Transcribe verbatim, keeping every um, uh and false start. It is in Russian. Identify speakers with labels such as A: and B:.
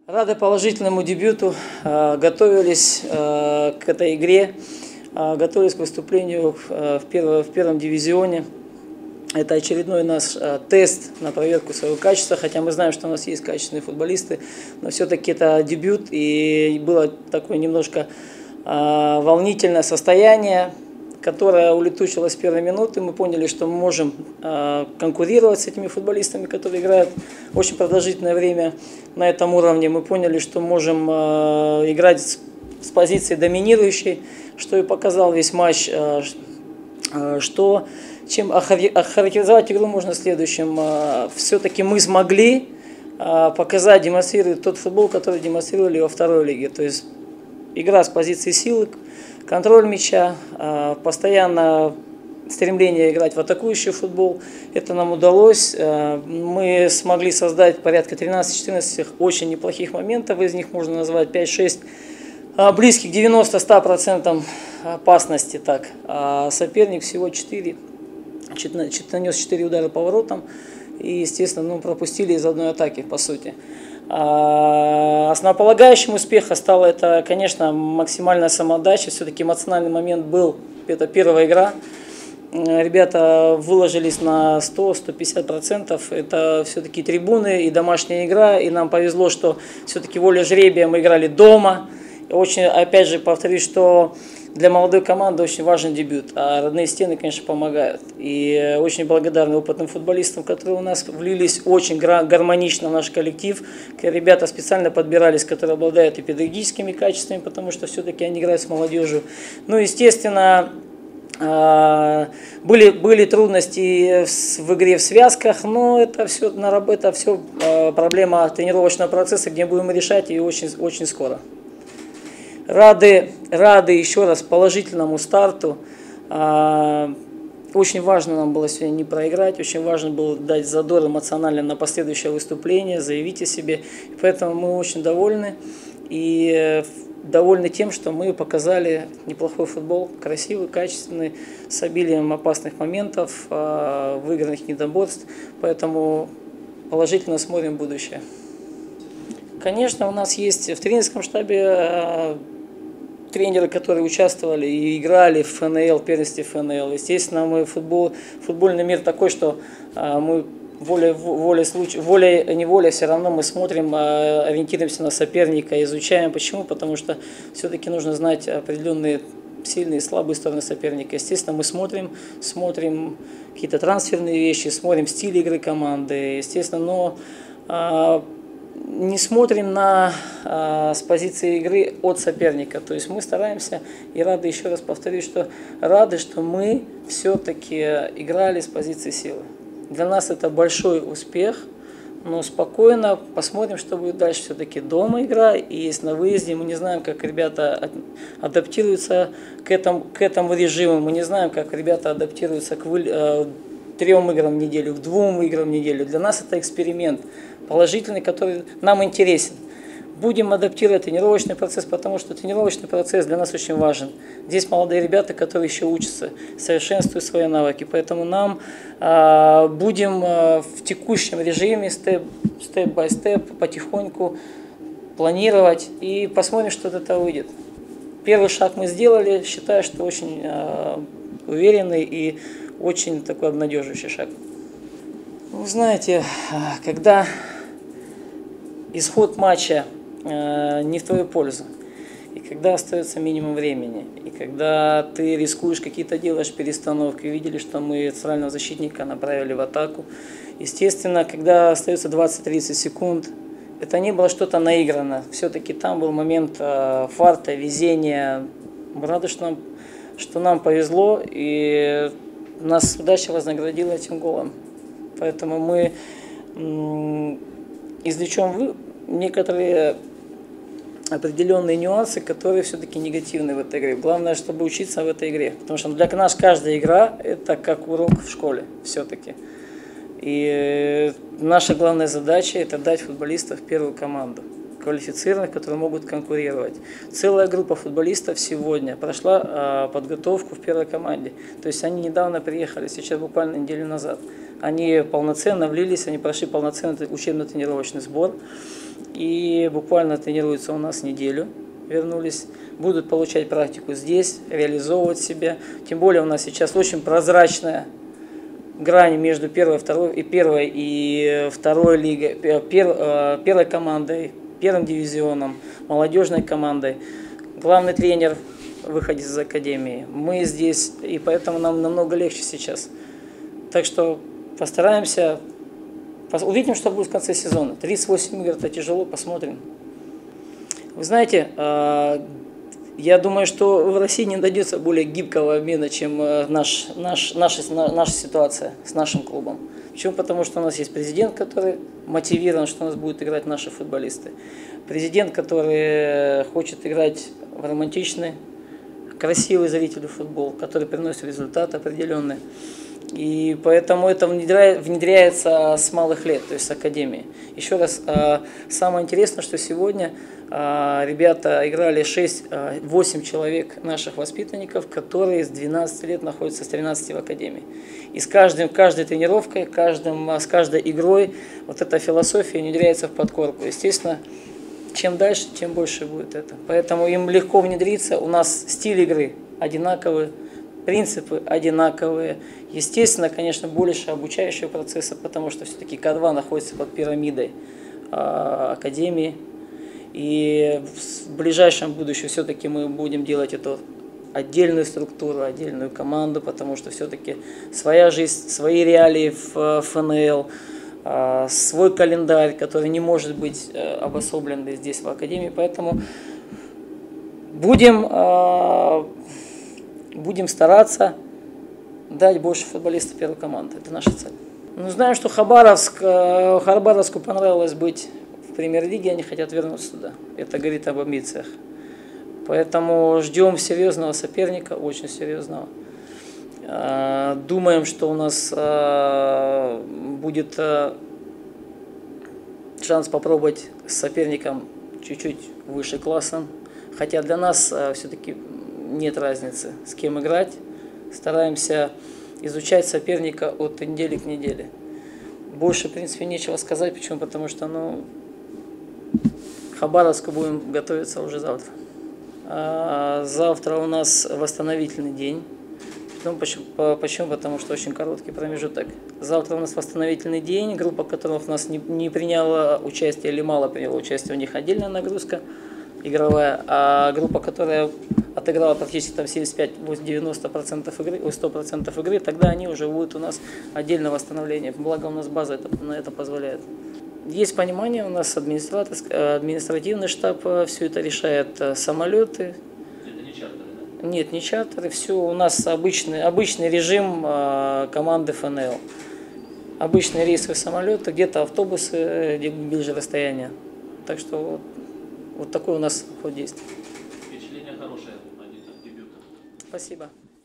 A: Рады положительному дебюту, готовились к этой игре, готовились к выступлению в первом, в первом дивизионе. Это очередной наш тест на проверку своего качества, хотя мы знаем, что у нас есть качественные футболисты, но все-таки это дебют, и было такое немножко волнительное состояние, которая улетучилась с первой минуты. Мы поняли, что мы можем э, конкурировать с этими футболистами, которые играют очень продолжительное время на этом уровне. Мы поняли, что можем э, играть с, с позиции доминирующей, что и показал весь матч. Э, э, что, чем охарактеризовать игру можно следующим. Э, Все-таки мы смогли э, показать, демонстрировать тот футбол, который демонстрировали во второй лиге. То есть игра с позиции силы, контроль мяча, постоянно стремление играть в атакующий футбол. Это нам удалось. Мы смогли создать порядка тринадцати-четырнадцати очень неплохих моментов. Из них можно назвать пять-шесть близких к девяноста-ста процентам опасности. Так. А соперник всего четыре, нанес четыре удара по воротам. И, естественно, ну, пропустили из одной атаки, по сути. Основополагающим успеха стало это, конечно, максимальная самоотдача. Все-таки эмоциональный момент был, это первая игра. Ребята выложились на сто-сто пятьдесят процентов. Это все-таки трибуны и домашняя игра. И нам повезло, что все-таки воля жребия мы играли дома. Очень, опять же, повторюсь, что для молодой команды очень важен дебют, а родные стены, конечно, помогают. И очень благодарны опытным футболистам, которые у нас влились очень гармонично в наш коллектив. Ребята специально подбирались, которые обладают и педагогическими качествами, потому что все-таки они играют с молодежью. Ну, естественно, были, были трудности в игре в связках, но это все, это все проблема тренировочного процесса, где будем решать ее очень, очень скоро. Рады, рады еще раз положительному старту. Очень важно нам было сегодня не проиграть, очень важно было дать задор эмоционально на последующее выступление, заявить о себе. И поэтому мы очень довольны и довольны тем, что мы показали неплохой футбол, красивый, качественный, с обилием опасных моментов, выигранных недоборств. Поэтому положительно смотрим в будущее. Конечно, у нас есть в тренерском штабе тренеры, которые участвовали и играли в эф эн эл, в первенстве эф эн эл. Естественно, мы футбол, футбольный мир такой, что мы волей, волей, случай, волей неволей все равно мы смотрим, ориентируемся на соперника, изучаем. Почему? Потому что все-таки нужно знать определенные сильные и слабые стороны соперника. Естественно, мы смотрим, смотрим какие-то трансферные вещи, смотрим стиль игры команды. Естественно, но не смотрим на, а, с позиции игры от соперника. То есть мы стараемся и рады, еще раз повторюсь, что рады, что мы все-таки играли с позиции силы. Для нас это большой успех, но спокойно посмотрим, что будет дальше. Все-таки дома игра, и есть на выезде. Мы не знаем, как ребята адаптируются к этому, к этому режиму. Мы не знаем, как ребята адаптируются к вы, трем играм в неделю, к двум играм в неделю. Для нас это эксперимент положительный, который нам интересен. Будем адаптировать тренировочный процесс, потому что тренировочный процесс для нас очень важен. Здесь молодые ребята, которые еще учатся, совершенствуют свои навыки. Поэтому нам а, будем а, в текущем режиме, степ-бай-степ, потихоньку планировать и посмотрим, что от этого выйдет. Первый шаг мы сделали, считаю, что очень а, уверенный и очень такой обнадеживающий шаг. Вы знаете, когда исход матча э, не в твою пользу, и когда остается минимум времени, и когда ты рискуешь, какие-то делаешь перестановки, видели, что мы центрального защитника направили в атаку. Естественно, когда остается двадцать-тридцать секунд, это не было что-то наиграно. Все-таки там был момент э, фарта, везения. Мы рады, что нам, что нам повезло, и нас удача вознаградила этим голом. Поэтому мы извлечем некоторые определенные нюансы, которые все-таки негативны в этой игре. Главное, чтобы учиться в этой игре. Потому что для нас каждая игра – это как урок в школе все-таки. И наша главная задача – это дать футболистов в первую команду, квалифицированных, которые могут конкурировать. Целая группа футболистов сегодня прошла а, подготовку в первой команде. То есть они недавно приехали, сейчас буквально неделю назад. Они полноценно влились, они прошли полноценный учебно-тренировочный сбор. и буквально тренируются у нас неделю, вернулись, будут получать практику здесь, реализовывать себя. Тем более у нас сейчас очень прозрачная грань между первой, второй и первой и второй лигой, пер, первой командой, первым дивизионом, молодежной командой. Главный тренер выходит из академии. Мы здесь, и поэтому нам намного легче сейчас. Так что постараемся, увидим, что будет в конце сезона. тридцать восемь игр – это тяжело, посмотрим. Вы знаете, я думаю, что в России не найдется более гибкого обмена, чем наш, наш, наша, наша ситуация с нашим клубом. Почему? Потому что у нас есть президент, который мотивирован, что у нас будут играть наши футболисты. Президент, который хочет играть в романтичный, красивый зрителю футбол, который приносит результаты определенные. И поэтому это внедряется с малых лет, то есть с академии. Еще раз, самое интересное, что сегодня ребята играли шесть-восемь человек наших воспитанников, которые с двенадцати лет находятся с тринадцати в академии. И с каждым, каждой тренировкой, каждым, с каждой игрой вот эта философия внедряется в подкорку. Естественно, чем дальше, тем больше будет это. Поэтому им легко внедриться. У нас стиль игры одинаковый, принципы одинаковые. Естественно, конечно, больше обучающего процесса, потому что все-таки Ка два находится под пирамидой а, академии. И в ближайшем будущем все-таки мы будем делать эту отдельную структуру, отдельную команду, потому что все-таки своя жизнь, свои реалии в Эф Эн Эл, а, свой календарь, который не может быть обособлен здесь в академии. Поэтому будем... А, Будем стараться дать больше футболистов первой команды. Это наша цель. Ну, знаю, что Хабаровск, Хабаровску понравилось быть в премьер-лиге, они хотят вернуться туда. Это говорит об амбициях. Поэтому ждем серьезного соперника, очень серьезного. Думаем, что у нас будет шанс попробовать с соперником чуть-чуть выше классом. Хотя для нас все-таки нет разницы, с кем играть. Стараемся изучать соперника от недели к неделе. Больше, в принципе, нечего сказать. Почему? Потому что, ну, к Хабаровску будем готовиться уже завтра. А завтра у нас восстановительный день. Ну, почему? Почему? Потому что очень короткий промежуток. Завтра у нас восстановительный день. Группа, которая у нас не, не приняла участие или мало приняла участие, у них отдельная нагрузка игровая. А группа, которая отыграла практически там семьдесят пять — девяносто процентов игры, сто процентов игры, тогда они уже будут у нас отдельное восстановление. Благо у нас база это, на это позволяет. Есть понимание, у нас административный штаб все это решает, самолеты.
B: Это не чартеры, да?
A: Нет, не чартеры, все у нас обычный, обычный режим команды Эф Эн Эл. Обычные рейсовые самолеты, где-то автобусы, где ближе расстояние. Так что вот, вот такой у нас ход действий.
B: Впечатление хорошее от дебюта.
A: Спасибо.